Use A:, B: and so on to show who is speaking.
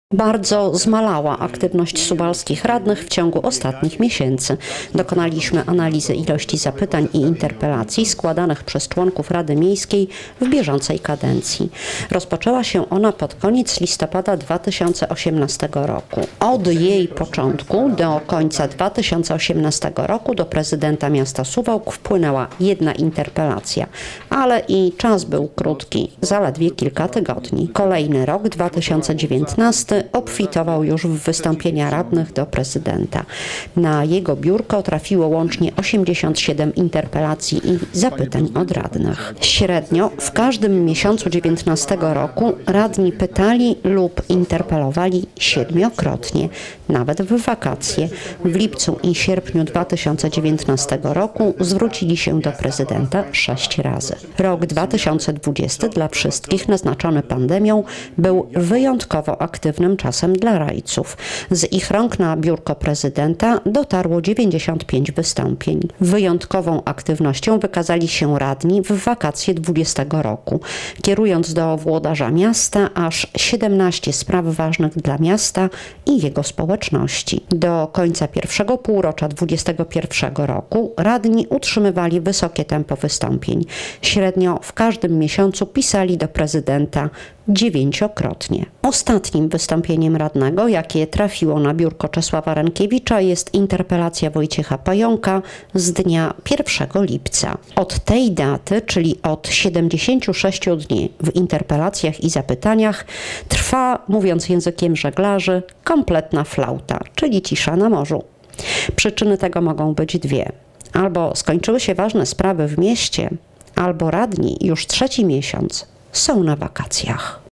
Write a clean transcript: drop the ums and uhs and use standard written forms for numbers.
A: Bardzo zmalała aktywność suwalskich radnych w ciągu ostatnich miesięcy. Dokonaliśmy analizy ilości zapytań i interpelacji składanych przez członków Rady Miejskiej w bieżącej kadencji. Rozpoczęła się ona pod koniec listopada 2018 roku. Od jej początku do końca 2018 roku do prezydenta miasta Suwałk wpłynęła jedna interpelacja, ale i czas był krótki, zaledwie kilka tygodni. Kolejny rok, 2019, obfitował już w wystąpienia radnych do prezydenta. Na jego biurko trafiło łącznie 87 interpelacji i zapytań od radnych. Średnio w każdym miesiącu 2019 roku radni pytali lub interpelowali 7-krotnie, nawet w wakacje. W lipcu i sierpniu 2019 roku zwrócili się do prezydenta 6 razy. Rok 2020 dla wszystkich naznaczony pandemią był wyjątkowo aktywnym czasem dla rajców. Z ich rąk na biurko prezydenta dotarło 95 wystąpień. Wyjątkową aktywnością wykazali się radni w wakacje 2020 roku, kierując do włodarza miasta aż 17 spraw ważnych dla miasta i jego społeczności. Do końca pierwszego półrocza 2021 roku radni utrzymywali wysokie tempo wystąpień. Średnio w każdym miesiącu pisali do prezydenta 9-krotnie. Ostatnim wystąpieniem radnego, jakie trafiło na biurko Czesława Rękiewicza, jest interpelacja Wojciecha Pająka z dnia 1 lipca. Od tej daty, czyli od 76 dni w interpelacjach i zapytaniach, trwa, mówiąc językiem żeglarzy, kompletna flauta, czyli cisza na morzu. Przyczyny tego mogą być dwie. Albo skończyły się ważne sprawy w mieście, albo radni już 3. miesiąc są na wakacjach.